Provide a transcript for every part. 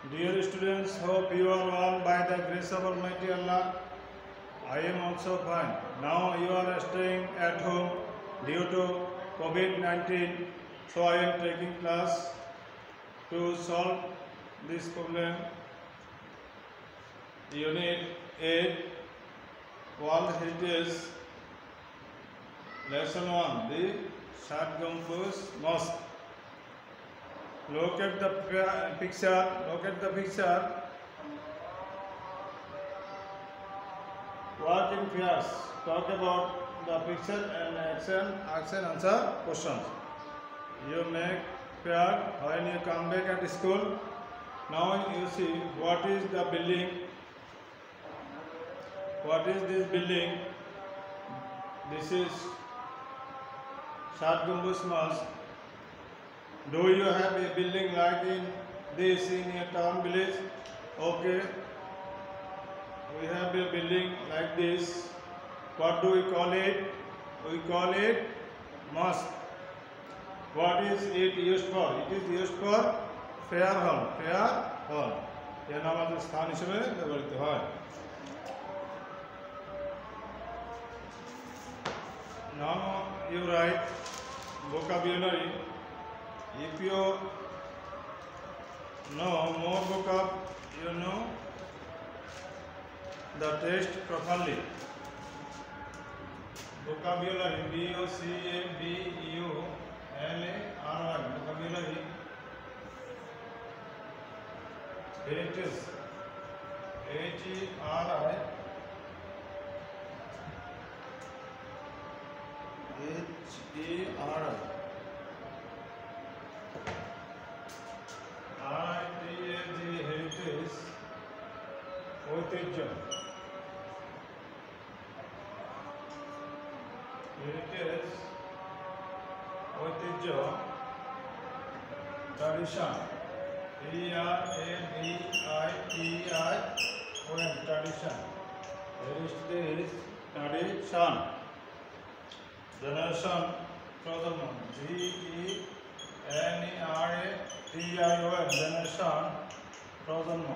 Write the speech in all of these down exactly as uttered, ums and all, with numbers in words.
Dear students, hope you are all by the grace of Almighty Allah. I am also fine. Now you are staying at home due to COVID nineteen, so I am taking class to solve this problem. Unit eight, World Heritage, Lesson one, the Shad Gambus Mosque. Look at the picture, look at the picture. Work in pairs. Talk about the picture and action, action answer questions. You make pair when you come back at school. Now you see what is the building. What is this building? This is Shad Gambus Mosque. Do you have a building like in this in your town village? Okay. We have a building like this. What do we call it? We call it mosque. What is it used for? It is used for prayer hall. Prayer hall. यह नाम स्थान हिसेबे ব্যবহৃত হয়। Now you write vocabulary. If you know more vocab, you know the text properly. Vocabulary, B O C A B U L A R Y, vocabulary. Heritage, H E R I H E R I R I T A G, heritage, ঐতিহ্য, heritage, ঐতিহ্য, tradition, T R A D I T I O N, tradition, heritage, tradition, generation, প্রজন্ম, G E N E R A T I O N, generation, প্রজন্ম,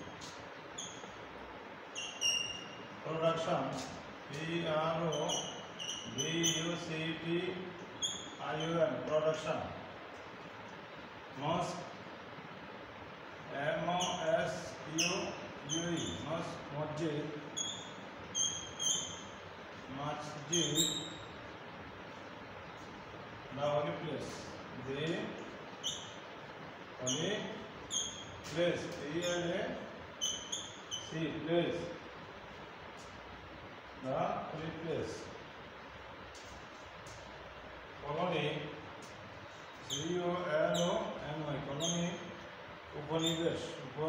production, P R O D U C T I O N, production, mosque, M O S U U E, mosque, masjid, masjid, the holy place, the holy place, P L A C, place, the holy place, colony, C O L O N Y, colony, उपनिवेश,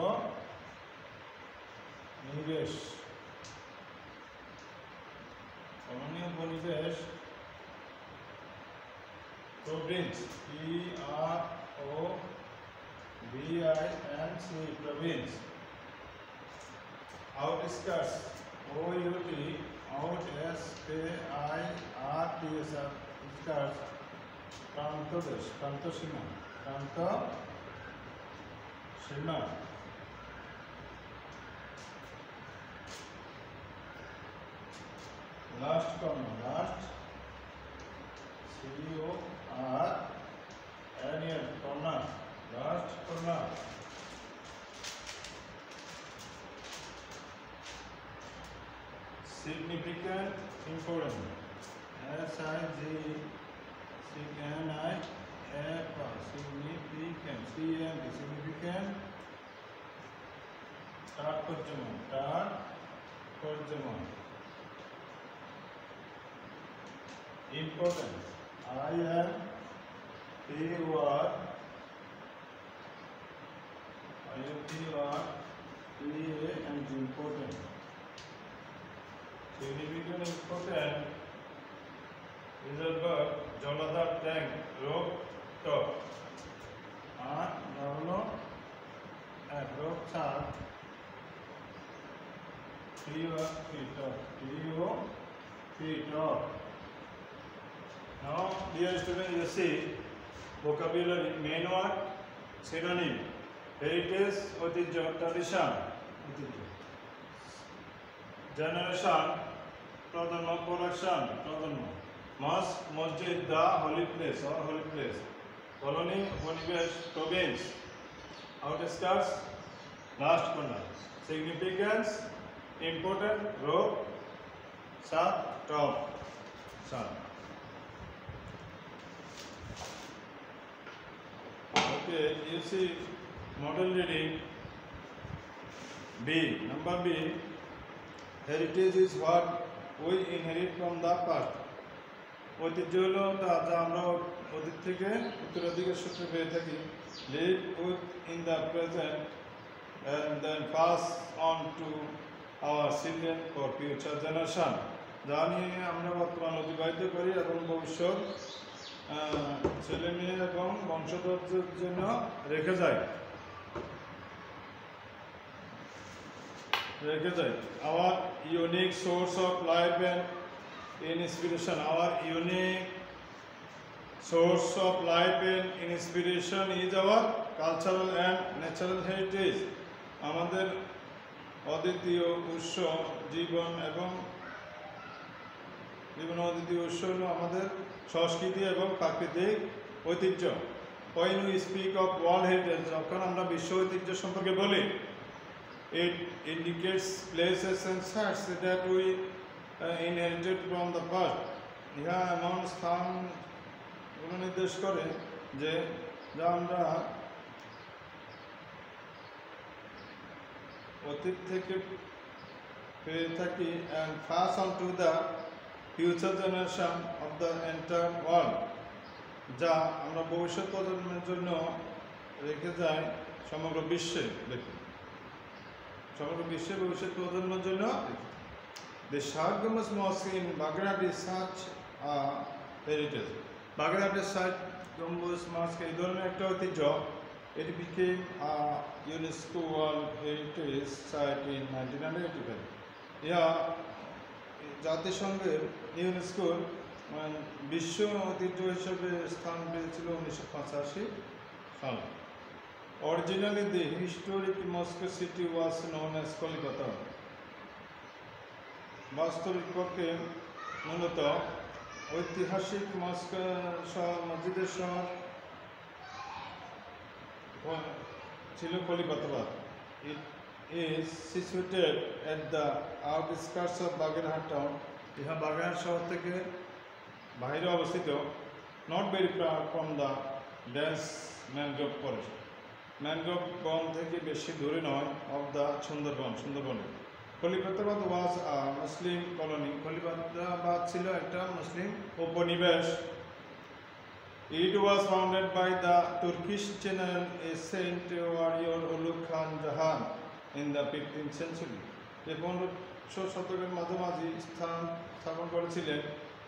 उपनिवेश, colony, उपनिवेश, province, P R O V I N C, province, outskirts, O U T, out S K I R T S, outskirts, প্রান্তদেশ, প্রান্তসীমা, প্রান্তসীমা, last corner, last C O R N E R, corner, last corner, significant, important, S I G N I F, significant, C M, significant, তাৎপর্যময়, তাৎপর্যময়, important, I M P O R I M P O R T A N T, important, significant, important is a verb, জলাধার, tank, রোগ, top, আর হলো এক রোগ, ছাদ, T O P, top, T O P, top. Now, dear students, you see vocabulary, main word, synonym, heritage ঐতিহ্য tradition ঐতিহ্য generation প্রজন্ম প্রোডাকশন প্রজন্ম মস্ক মসজিদ the holy place or holy place colony উপনিবেশ province outskirts last corner significance important রোগ সাত top সাত okay you see model reading B number B heritage is what we inherit from the past ঐতিহ্য হলো তা যা আমরা অতীত থেকে উত্তরাধিকার সূত্রে পেয়ে থাকি live with in the present and then pass on to our children for future generation যা নিয়ে আমরা বর্তমান অতিবাহিত করি এবং ভবিষ্যৎ ছেলে মেয়ে এবং বংশধরদের জন্য রেখে যায় রেখে যায় our unique source of life and inspiration our unique source of life and inspiration is our cultural and natural heritage আমাদের অদ্বিতীয় উৎস জীবন এবং জীবন অদ্বিতীয় উৎস হলো আমাদের সংস্কৃতি এবং প্রাকৃতিক ঐতিহ্য when we speak of world heritage যখন আমরা বিশ্ব ঐতিহ্য সম্পর্কে বলি it indicates places and sites that we uh, inherited from the past ইহা এমন স্থানগুলো নির্দেশ করে যে যা আমরা অতীত থেকে পেয়ে থাকি and pass on to the future generation of the entire world যা আমরা ভবিষ্যৎ প্রজন্মের জন্য রেখে যাই সমগ্র বিশ্বে দেখুন সমগ্র বিশ্বে ভবিষ্যৎ প্রজন্মের জন্য the Shahgumuz Mosque in Baghdad is such a heritage Baghdad Shahgumuz Mosque এই ধরনের একটা ঐতিহ্য it became a UNESCO World Heritage Site in nineteen eighty-five ইহা জাতিসংঘের ইউনেস্কোর বিশ্ব ঐতিহ্য হিসেবে স্থান পেয়েছিল উনিশশো পঁচাশি সালে originally the historic mosque city was known as কলিকাতা বাস্তবিক পক্ষে মূলত ঐতিহাসিক মস্কো মসজিদের শহর ছিল কলিকাতা ইট is situated at the outskirts of Bagherhat town ইহা বাগেরহাট শহর থেকে বাইরে অবস্থিত not very far from the dense mangrove forest mangrove বন থেকে বেশি দূরে নয় of the Sundarban Sundarban কলিকাতাবাদ was a Muslim colony কলিকাতাবাদ ছিল একটা মুসলিম উপনিবেশ It was founded by the Turkish general a saint warrior Ulugh Khan Jahan in the fifteenth century এই পনেরোশো শতকের মাঝামাঝি স্থান স্থাপন করেছিলেন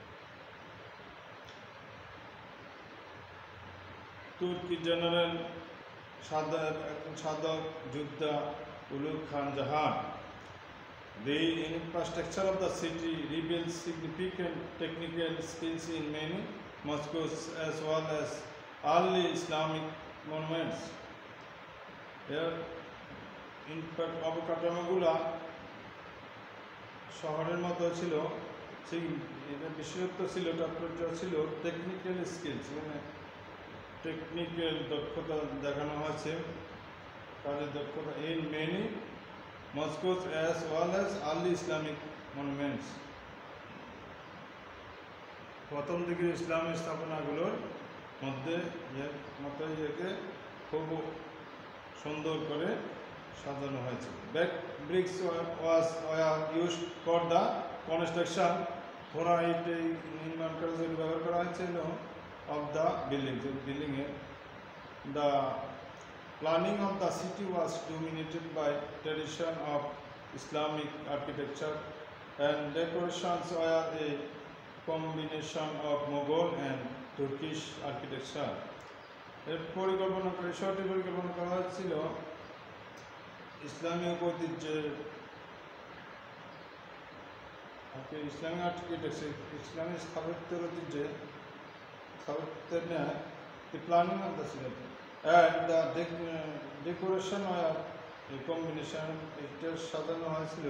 তুর্কি জেনারেল সাদর সাধক যোদ্ধা Ulugh Khan Jahan The infrastructure of the city reveals significant technical skills in many mosques as well as early Islamic monuments. Here in fact অবকাঠামোগুলা শহরের মতো ছিল সেই এটা বিশেষত্ব ছিল তাৎপর্য ছিল টেকনিক্যাল স্কিলস মানে টেকনিক্যাল দক্ষতা দেখানো হয়েছে কাজের দক্ষতা in many mosques as well as early Islamic monuments প্রথম দিকের ইসলামী স্থাপনাগুলোর মধ্যে মতো একে খুব সুন্দর করে সাজানো হয়েছে back bricks was were used for the construction ফোরা ইট নির্মাণ করার জন্য ব্যবহার করা হয়েছিল অফ দ্য বিল্ডিং বিল্ডিংয়ের the planning of the city was dominated by tradition of Islamic architecture and decorations were a combination of Mughal and Turkish architecture এর পরিকল্পনা করে শহরটি পরিকল্পনা করা হয়েছিল ইসলামী ঐতিহ্যের ইসলামী আর্কিটেকচার ইসলামী স্থাপত্যের ঐতিহ্যে স্থাপত্যের ন্যায় the planning of the city and the decoration আর এই কম্বিনেশন এটা সাজানো হয়েছিল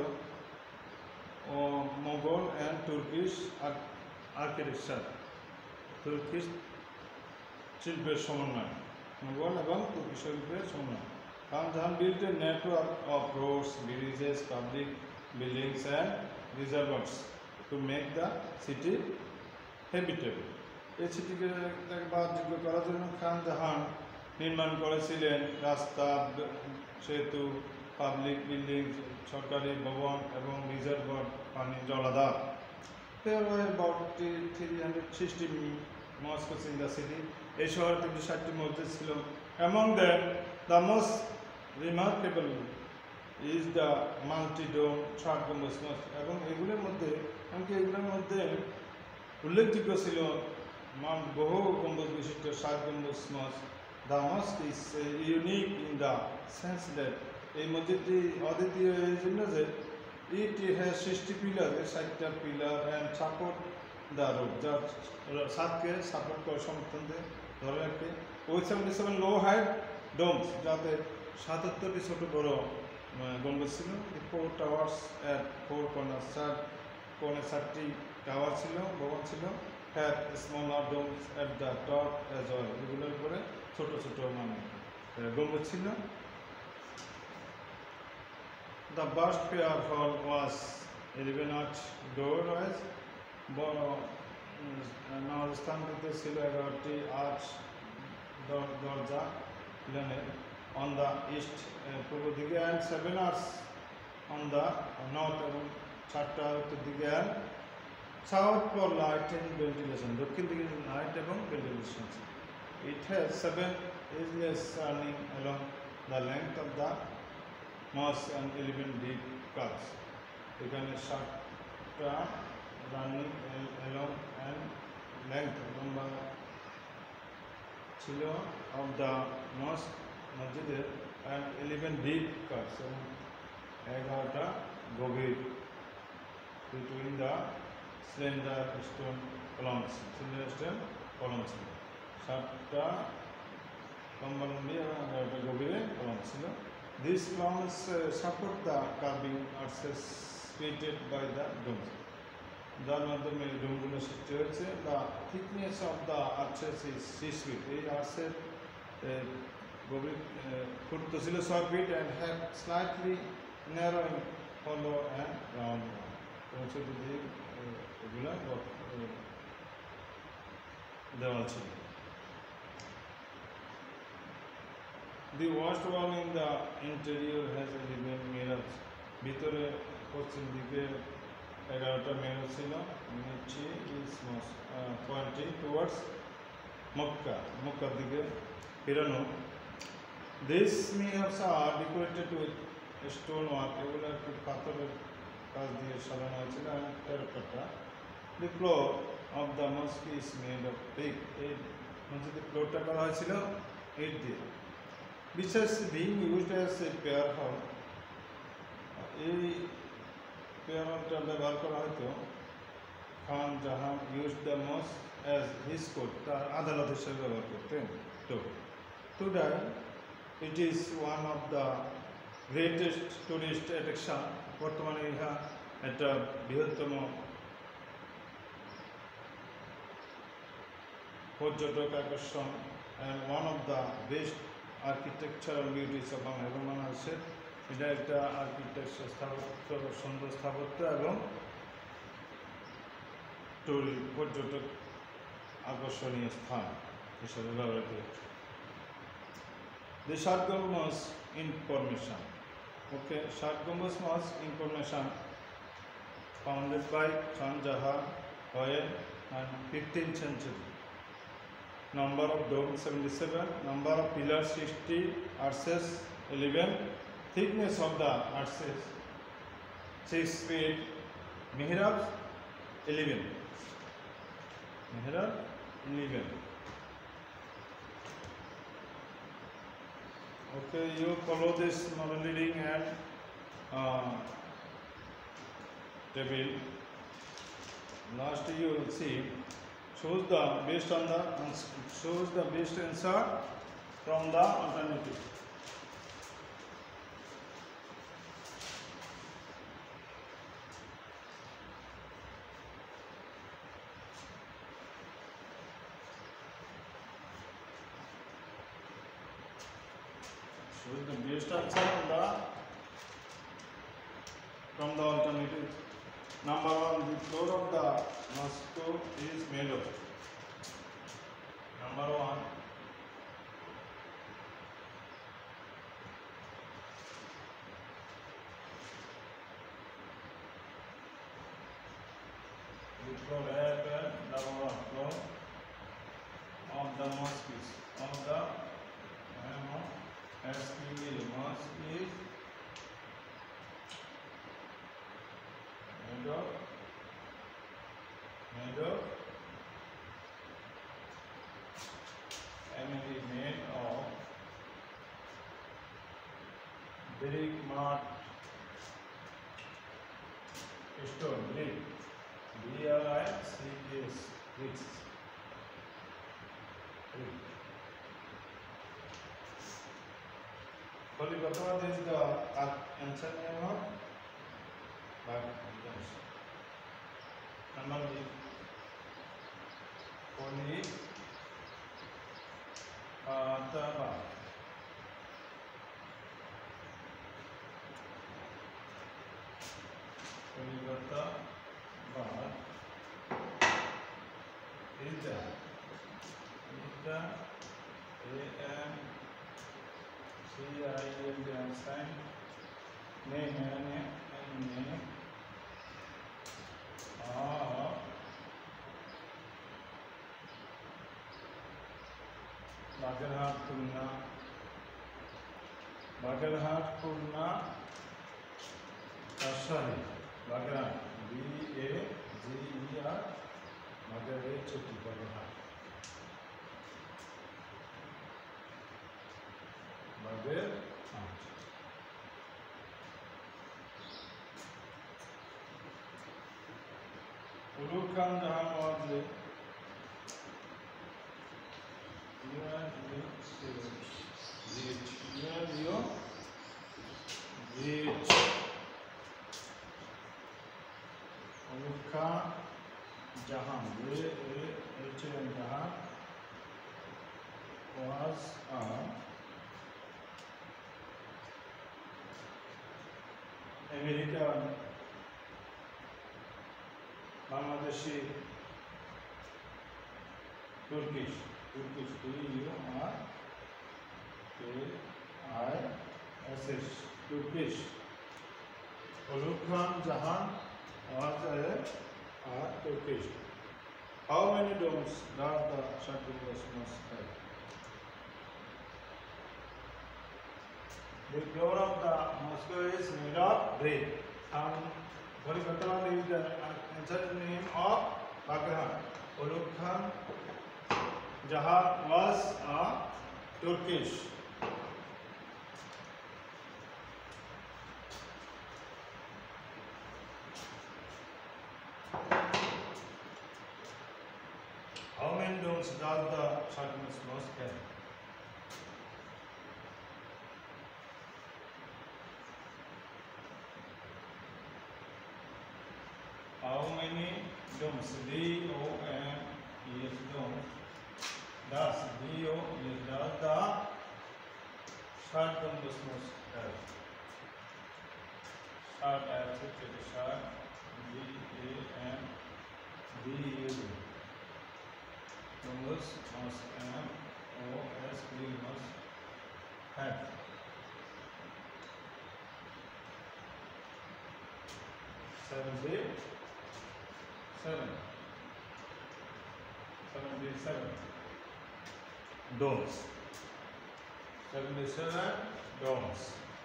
Mughal and Turkish architecture, Turkish শিল্পের সমন্বয়, মোগল এবং তুর্কি শিল্পের সমন্বয়। খান জাহান built a network of roads, bridges, public buildings and reservoirs to make the city habitable. এই সিটিকে বাসযোগ্য করার জন্য খান জাহান নির্মাণ করেছিলেন রাস্তা, সেতু, পাবলিক বিল্ডিং, সরকারি ভবন এবং রিজার্ভার পানি জলাধার। There were about three hundred sixty mosques in the city. এই শহরে তিনশো ষাটটি মসজিদ ছিল। Among them, the most remarkable is the multi-dome ষাট গম্বুজ মসজিদ। এবং এগুলোর মধ্যে এমনকি এগুলোর মধ্যে উল্লেখযোগ্য ছিল বহু গম্বুজ বিশিষ্ট ষাট গম্বুজ মসজিদ। The mosque is uh, unique in the sense that এই মসজিদটি অদ্বিতীয় এই জন্য যে it has sixty pillars, ষাটটা pillar and support the roof, যা ছাদকে সাপোর্ট করে, সমর্থন দিয়ে ধরে রাখে। with seventy-seven low height domes, যাতে সাতাত্তরটি ছোট বড় গম্বুজ ছিল। the four towers at four corners, চার কোণে চারটি টাওয়ার ছিল, ভবন ছিল। had smaller domes at the top as well, এগুলোর উপরে ছোট ছোট মানে গম্বুজ ছিল। The burst pier hall was eleven arch doorways, বড় নবস্থানটিতে ছিল এগারোটি আর্চ দরজা লেনের on the east পূর্ব দিকে and seven arcs on the north, এবং চারটা উত্তর দিকে and south for light and ventilation, দক্ষিণ দিকে লাইট এবং ventilation. It has seven easeless running along the length of the mosque and eleven deep cuts. এখানে সাতটা রানিং along and length লম্বা ছিল of the mosque মসজিদের and eleven deep cuts, এবং এগারোটা গভীর between the slender stone columns, slender stone columns ছিল। সাতটা লম্বা লম্বি এবং এগারোটা গভীরে কলম ছিল। These columns uh, support the carving arches created by the domes, যার মাধ্যমে ডোমগুলো সৃষ্টি হয়েছে। The thickness of the arches is six feet, এই আর্চের গভীর ফুট ছিল ছয় feet and have slightly narrowing hollow and round, এবং চতুর্দিক এগুলো দেওয়াল ছিল। The west wall in the interior has eleven mirrors, ভিতরে পশ্চিম দিকে এগারোটা মিরর ছিল। নিচে is pointing towards মক্কা, মক্কার দিকে ফিরানো। These mirrors are decorated with stone work, এগুলো একটু পাথরের কাজ দিয়ে সাজানো হয়েছিল and terracotta. The floor of the mosque is made of brick, এই মসজিদের ফ্লোরটা করা হয়েছিল ইট দিয়ে। Besides being used as a prayer hall, এই prayer hallটা ব্যবহার করা হতো। খান জাহান used the mosque as his court, তার আদালত হিসেবে ব্যবহার করতেন। তো today it is one of the greatest tourist attraction, বর্তমানে ইহা একটা বৃহত্তম পর্যটক আকর্ষণ and one of the best architectural beauties of Bangladesh. এটা একটা আর্কিটেকচার স্থাপত্য, সুন্দর স্থাপত্য এবং পর্যটক আকর্ষণীয় স্থান হিসেবে ব্যবহৃত হচ্ছে। The Shah Mosque information. Okay, Shah Mosque information founded by Shah Jahan in fifteenth century. Number of domes seventy-seven, number of pillars sixty, arches eleven, thickness of the arches six feet, mihrabs eleven, mihrab eleven. Okay, you follow this model reading and uh, table. Last you will see shows the based on the shows the best answer from the alternative. is the best answer on the from the alternative. Number one, the floor of the Moscow is made of. Number one, the floor happened. Number one, floor of the mosque is of the S Q E mosque is made of made of and it is made of brick, mud, stone, brick, B R I C K S, bricks, brick. Polygatwa is the answer name of number B. Poly Atava. Polygatwa is the is the A M C I L D sign name name name of Bagarhat Purna Bagarhat Purna Kashari Bagarhat B A G E R Bagarhat Chuti Bagarhat Bagarhat Ulugh Khan Jahan was the Ulugh Khan Jahan Jahan was a American Bangladeshi Turkish Turkish T U R K I S H Turkish. Ulugh Khan Jahan was a, a Turkish. How many domes does the Shakur mosque have? The floor of the mosque is made of brick. And Polygatwa is the answer name of Bagarhat. Ulugh Khan Jahan was a Turkish. How many domes does the Shakur mosque have? How many domes? D O M E S domes. Does D O is does the Shakur mosque have? Short as it is short. D A M D U. Domes must M O S Q must have. Seventy seven. Seventy seven. Domes. Seventy seven domes.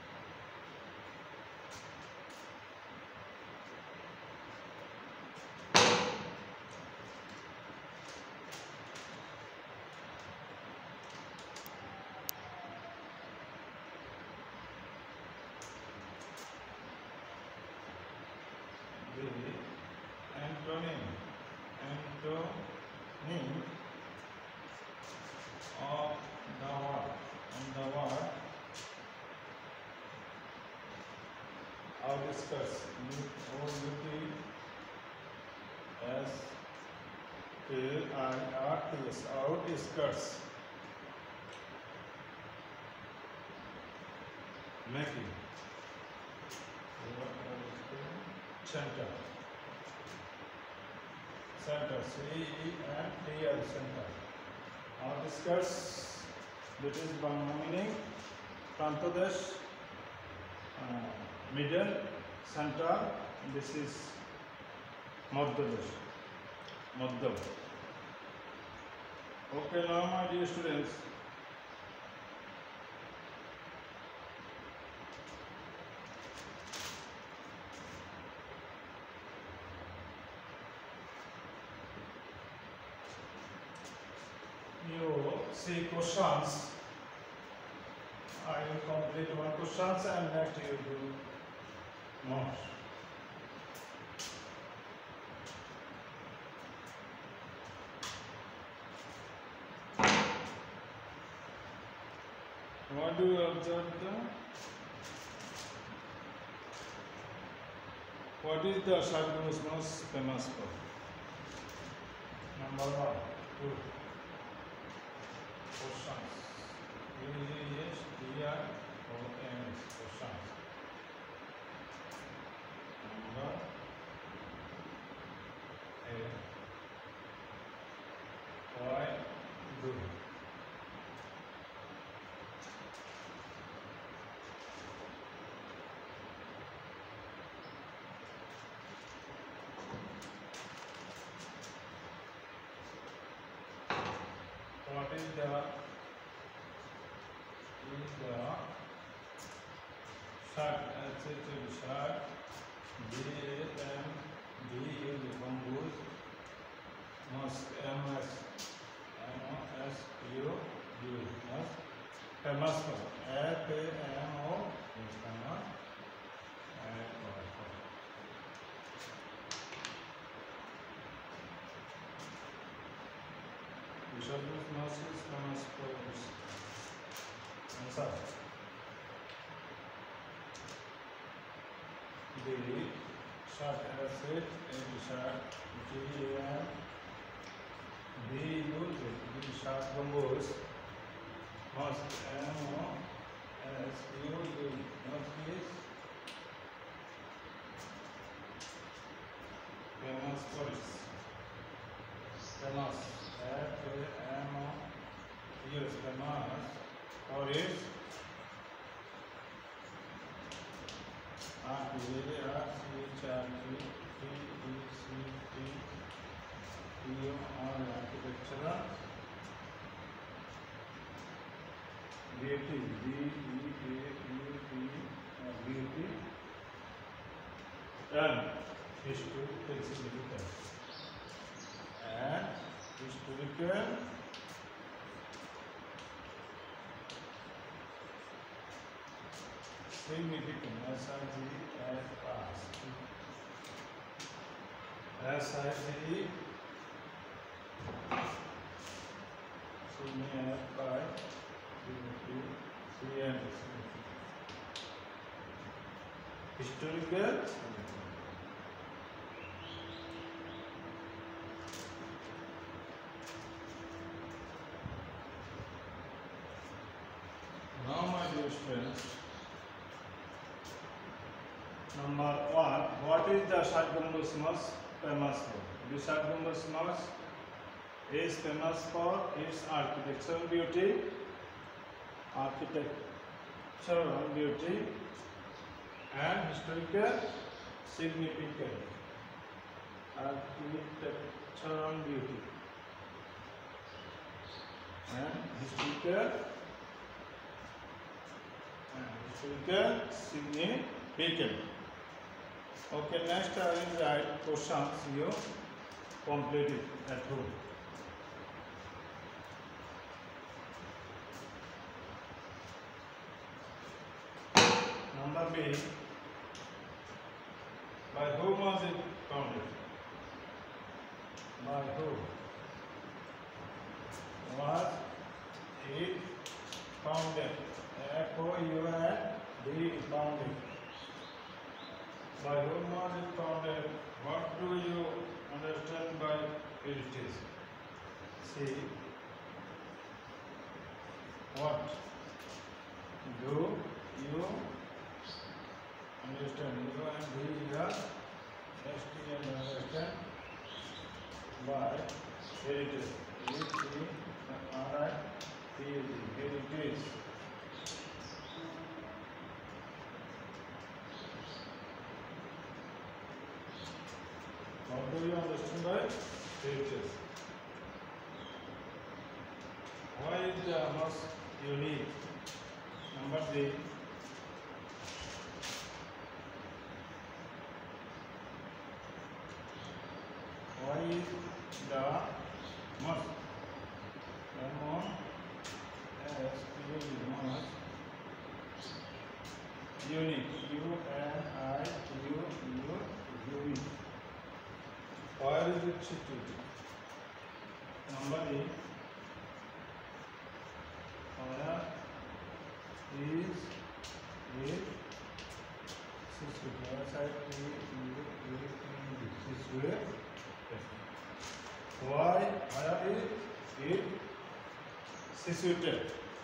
Antonym Antonym of the word and the word outskirts O U T S K I R T S outskirts making. Center. Center. C E N T R. Center. Now discuss this is one meaning. Prantadesh, uh, middle, center. This is Madhyadesh. Madhya. Okay, now my dear students. You see questions. I will complete one questions and next you do more. What do you observe the? What is the Shadguru's most famous for? Number one, two. Questions. U G H D R O N S. Questions. Number A. Why do? What is the is the short H H short D A M D is composed must M S M O S U U must famous for F A M O is famous Shadguru's most is famous for this. Answer. The short acid and short G A M B U the short composed must M O S U U must is famous for this. Famous. F A M O here is famous for its R T R C H R T T E C T P O R architecture beauty B E A U T beauty and historical significance and historical significant S I G S I G historical now my dear friends, number one, what is the Shadguru's most famous for? The Shadguru's most is famous for its architectural beauty, architectural beauty and historical significance. Architectural beauty and historical historical significance. Okay, next I will write questions you complete it at home. Number B, by whom was it founded? By whom was it founded? F O U N D founded. By whom was it founded? What do you understand by heritage? See, what do you What do you understand by heritage? Why is the mosque unique? Number three. Why is the mosque? M O S Q E mosque unique? U N I U U U E. Where is it situated? Number eight. Where is it situated? S I T U A T E situated. Why? Where is it situated?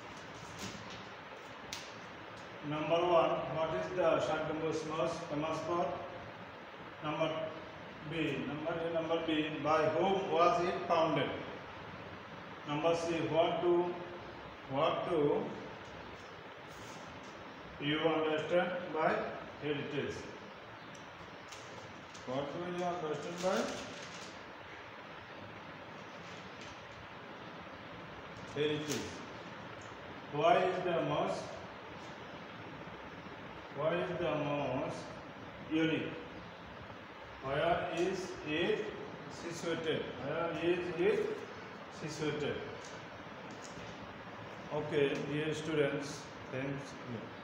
Number one. What is the Shantambus mosque famous for? Number B. Number A. Number B. By whom was it founded? Number C. What do what do you understand by heritage? What do you understand by heritage? Why is the mosque? Why is the mosque unique? Where is it situated? Where is it situated? Okay, dear students, thanks you.